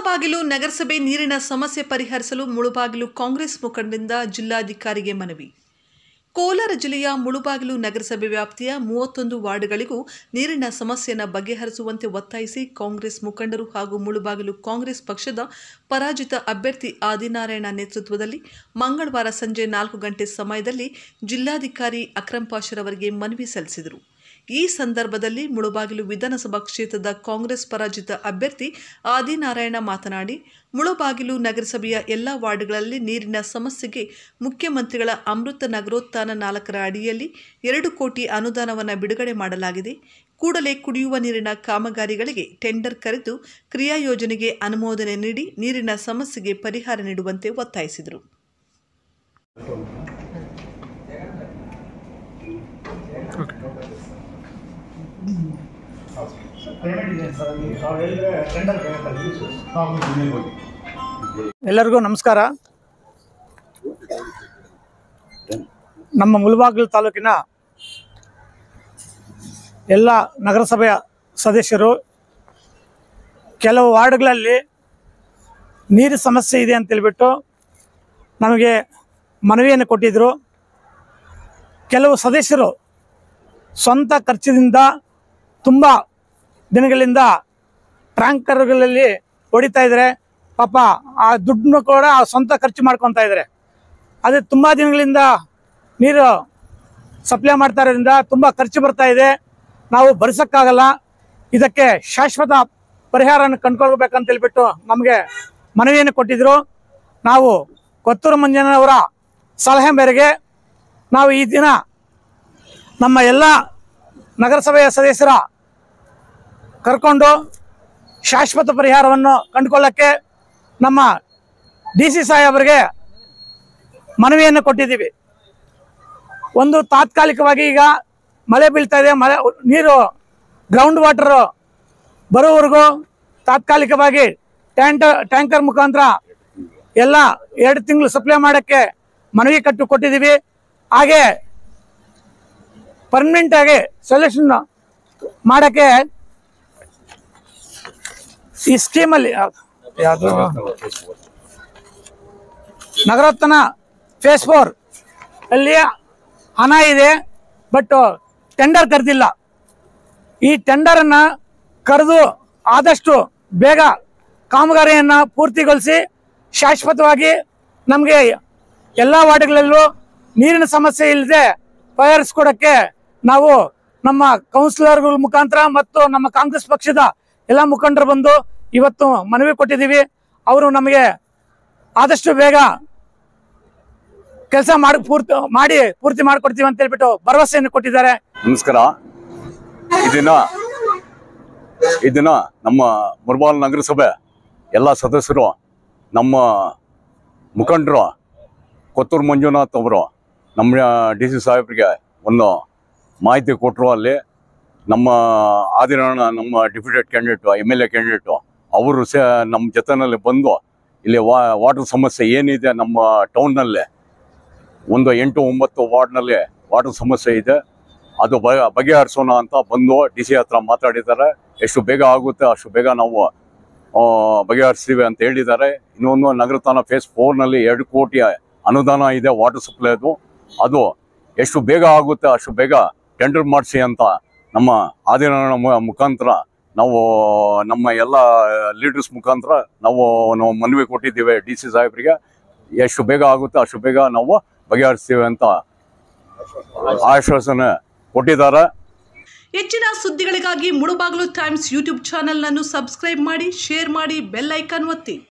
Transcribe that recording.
ಮುಳಬಾಗಿಲು ನಗರಸಭೆ ನೀರಿನ ಸಮಸ್ಯೆ ಪರಿಹರಿಸಲು ಮುಳಬಾಗಿಲು ಕಾಂಗ್ರೆಸ್ ಮುಖಂಡರಿಂದ ಜಿಲ್ಲಾಧಿಕಾರಿಗೆ ಮನವಿ. ಕೋಲಾರ ಜಿಲ್ಲೆಯ ಮುಳಬಾಗಿಲು ನಗರಸಭೆ ವ್ಯಾಪ್ತಿಯ 31 ವಾರ್ಡ್ಗಳಿಗೂ ನೀರಿನ ಸಮಸ್ಯೆಯನ್ನು ಬಗೆಹರಿಸುವಂತೆ ಒತ್ತಾಯಿಸಿ ಕಾಂಗ್ರೆಸ್ ಮುಖಂಡರು ಹಾಗೂ ಮುಳಬಾಗಿಲು ಕಾಂಗ್ರೆಸ್ ಪಕ್ಷದ ಪರಾಜಿತ ಅಭ್ಯರ್ಥಿ ಆದಿನಾರಾಯಣ ನೇತೃತ್ವದಲ್ಲಿ ಮಂಗಳವಾರ ಸಂಜೆ 4 ಗಂಟೆ ಸಮಯದಲ್ಲಿ ಜಿಲ್ಲಾಧಿಕಾರಿ ಅಕ್ರಮ್ ಪಾಷರವರಿಗೆ ಮನವಿ ಸಲ್ಲಿಸಿದರು. ಈ ಸಂದರ್ಭದಲ್ಲಿ ಮುಳಬಾಗಿಲು ವಿಧಾನಸಭಾ ಕ್ಷೇತ್ರದ ಕಾಂಗ್ರೆಸ್ ಪರಾಜಿತ ಅಭ್ಯರ್ಥಿ ಆದಿನಾರಾಯಣ ಮಾತನಾಡಿ, ಮುಳಬಾಗಿಲು ನಗರಸಭೆಯ ಎಲ್ಲ ವಾರ್ಡ್ಗಳಲ್ಲಿ ನೀರಿನ ಸಮಸ್ಯೆಗೆ ಮುಖ್ಯಮಂತ್ರಿಗಳ ಅಮೃತ ನಗರೋತ್ಥಾನ 4ರ ಅಡಿಯಲ್ಲಿ 2 ಕೋಟಿ ಅನುದಾನವನ್ನು ಬಿಡುಗಡೆ ಮಾಡಲಾಗಿದೆ. ಕೂಡಲೇ ಕುಡಿಯುವ ನೀರಿನ ಕಾಮಗಾರಿಗಳಿಗೆ ಟೆಂಡರ್ ಕರೆದು ಕ್ರಿಯಾ ಯೋಜನೆಗೆ ಅನುಮೋದನೆ ನೀಡಿ ನೀರಿನ ಸಮಸ್ಯೆಗೆ ಪರಿಹಾರ ನೀಡುವಂತೆ ಒತ್ತಾಯಿಸಿದರು. ಎಲ್ಲರಿಗೂ ನಮಸ್ಕಾರ. ನಮ್ಮ ಮುಳಬಾಗಿಲು ತಾಲೂಕಿನ ಎಲ್ಲ ನಗರಸಭೆಯ ಸದಸ್ಯರು ಕೆಲವು ವಾರ್ಡ್ಗಳಲ್ಲಿ ನೀರು ಸಮಸ್ಯೆ ಇದೆ ಅಂತ ಹೇಳ್ಬಿಟ್ಟು ನಮಗೆ ಮನವಿಯನ್ನು ಕೊಟ್ಟಿದ್ದರು. ಕೆಲವು ಸದಸ್ಯರು ಸ್ವಂತ ಖರ್ಚಿನಿಂದ ತುಂಬ ದಿನಗಳಿಂದ ಟ್ಯಾಂಕರ್ಗಳಲ್ಲಿ ಹೊಡಿತಾ ಇದ್ದಾರೆ. ಪಾಪ ಆ ದುಡ್ಡನ್ನು ಕೂಡ ಸ್ವಂತ ಖರ್ಚು ಮಾಡ್ಕೊತಾ ಇದ್ದಾರೆ. ಅದೇ ತುಂಬ ದಿನಗಳಿಂದ ನೀರು ಸಪ್ಲೈ ಮಾಡ್ತಾ ಇರೋದ್ರಿಂದ ತುಂಬ ಖರ್ಚು ಬರ್ತಾ ಇದೆ. ನಾವು ಭರಿಸೋಕ್ಕಾಗಲ್ಲ. ಇದಕ್ಕೆ ಶಾಶ್ವತ ಪರಿಹಾರವನ್ನು ಕಂಡುಕೊಳ್ಬೇಕಂತ ಹೇಳ್ಬಿಟ್ಟು ನಮಗೆ ಮನವಿಯನ್ನು ಕೊಟ್ಟಿದ್ದರು. ನಾವು ಕೊತ್ತೂರು ಮಂಜಣ್ಣವರ ಸಲಹೆ ಮೇರೆಗೆ ನಾವು ಈ ದಿನ ನಮ್ಮ ಎಲ್ಲ ನಗರಸಭೆಯ ಸದಸ್ಯರ ಕರ್ಕೊಂಡು ಶಾಶ್ವತ ಪರಿಹಾರವನ್ನು ಕಂಡುಕೊಳ್ಳೋಕ್ಕೆ ನಮ್ಮ DC ಸಾಹೇಬರಿಗೆ ಮನವಿಯನ್ನು ಕೊಟ್ಟಿದ್ದೀವಿ. ಒಂದು ತಾತ್ಕಾಲಿಕವಾಗಿ ಈಗ ಮಳೆ ಬೀಳ್ತಾ ಇದೆ, ನೀರು ಗ್ರೌಂಡ್ ವಾಟರ್ ಬರೋವರೆಗೂ ತಾತ್ಕಾಲಿಕವಾಗಿ ಟ್ಯಾಂಕರ್ ಮುಖಾಂತರ ಎಲ್ಲ 2 ತಿಂಗಳು ಸಪ್ಲೈ ಮಾಡೋಕ್ಕೆ ಮನವಿ ಕೊಟ್ಟಿದ್ದೀವಿ. ಹಾಗೆ ಪರ್ಮನೆಂಟ್ ಆಗಿ ಸೊಲ್ಯೂಷನ್ ಮಾಡೋಕ್ಕೆ ಈ ಸ್ಕೀಮಲ್ಲಿ ಯಾವುದು ನಗರೋತ್ಥಾನ ಫೇಸ್ 4 ಅಲ್ಲಿ ಹಣ ಇದೆ, ಬಟ್ ಟೆಂಡರ್ ಕರೆದಿಲ್ಲ. ಈ ಟೆಂಡರನ್ನು ಕರೆದು ಆದಷ್ಟು ಬೇಗ ಕಾಮಗಾರಿಯನ್ನು ಪೂರ್ತಿಗೊಳಿಸಿ ಶಾಶ್ವತವಾಗಿ ನಮಗೆ ಎಲ್ಲ ವಾರ್ಡ್ಗಳಲ್ಲೂ ನೀರಿನ ಸಮಸ್ಯೆ ಇಲ್ಲದೆ ಪರಿಹರಿಸ್ಕೊಡೋಕ್ಕೆ ನಾವು ನಮ್ಮ ಕೌನ್ಸಿಲರ್ಗಳ ಮುಖಾಂತರ ಮತ್ತು ನಮ್ಮ ಕಾಂಗ್ರೆಸ್ ಪಕ್ಷದ ಎಲ್ಲ ಮುಖಂಡರು ಬಂದು ಇವತ್ತು ಮನವಿ ಕೊಟ್ಟಿದ್ದೀವಿ. ಅವರು ನಮಗೆ ಆದಷ್ಟು ಬೇಗ ಕೆಲಸ ಪೂರ್ತಿ ಮಾಡಿಕೊಡ್ತೀವಿ ಅಂತ ಹೇಳ್ಬಿಟ್ಟು ಭರವಸೆಯನ್ನು ಕೊಟ್ಟಿದ್ದಾರೆ. ನಮಸ್ಕಾರ. ಈ ದಿನ ನಮ್ಮ ಮುಳಬಾಗಿಲು ನಗರಸಭೆ ಎಲ್ಲ ಸದಸ್ಯರು, ನಮ್ಮ ಮುಖಂಡರು ಕೊತ್ತೂರು ಮಂಜುನಾಥ್ ಅವರು ನಮ್ಮ DC ಸಾಹೇಬರಿಗೆ ಒಂದು ಮಾಹಿತಿ ಕೊಟ್ಟರು. ಅಲ್ಲಿ ನಮ್ಮ ಆದಿನಾರಾಯಣ, ನಮ್ಮ ಡೆಪ್ಯೂಟೆಡ್ ಕ್ಯಾಂಡಿಡೇಟು, MLA ಕ್ಯಾಂಡಿಡೇಟು, ಅವರು ನಮ್ಮ ಜೊತೆಯಲ್ಲಿ ಬಂದು ಇಲ್ಲಿ ವಾಟರ್ ಸಮಸ್ಯೆ ಏನಿದೆ ನಮ್ಮ ಟೌನ್ನಲ್ಲಿ, ಒಂದು 8-9 ವಾರ್ಡ್ನಲ್ಲಿ ವಾಟರ್ ಸಮಸ್ಯೆ ಇದೆ, ಅದು ಬಗೆಹರಿಸೋಣ ಅಂತ ಬಂದು DC ಹತ್ರ ಮಾತಾಡಿದ್ದಾರೆ. ಎಷ್ಟು ಬೇಗ ಆಗುತ್ತೆ ಅಷ್ಟು ಬೇಗ ನಾವು ಬಗೆಹರಿಸ್ತೀವಿ ಅಂತ ಹೇಳಿದ್ದಾರೆ. ಇನ್ನೊಂದು ನಗರೋತ್ಥಾನ ಫೇಸ್ 4ನಲ್ಲಿ 2 ಕೋಟಿ ಅನುದಾನ ಇದೆ ವಾಟರ್ ಸಪ್ಲೈದು. ಅದು ಎಷ್ಟು ಬೇಗ ಆಗುತ್ತೆ ಅಷ್ಟು ಬೇಗ ಟೆಂಡರ್ ಮಾಡಿಸಿ ಅಂತ ನಮ್ಮ ಆದಿನಾರಾಯಣ ಮುಖಾಂತರ ನಾವು ನಮ್ಮ ಎಲ್ಲ ಲೀಡರ್ಸ್ ಮುಖಾಂತರ ನಾವು ಮನವಿ ಕೊಟ್ಟಿದ್ದೀವಿ DC ಸಾಹೇಬರಿಗೆ. ಎಷ್ಟು ಬೇಗ ಆಗುತ್ತೆ ಅಷ್ಟು ಬೇಗ ನಾವು ಬಗೆಹರಿಸ್ತೀವಿ ಅಂತ ಆಶ್ವಾಸನೆ ಕೊಟ್ಟಿದ್ದಾರೆ. ಹೆಚ್ಚಿನ ಸುದ್ದಿಗಳಿಗಾಗಿ ಮುಳಬಾಗಿಲು ಟೈಮ್ಸ್ ಯೂಟ್ಯೂಬ್ ಚಾನೆಲ್ ಅನ್ನು ಸಬ್ಸ್ಕ್ರೈಬ್ ಮಾಡಿ, ಶೇರ್ ಮಾಡಿ, ಬೆಲ್ ಐಕಾನ್ ಒತ್ತಿ.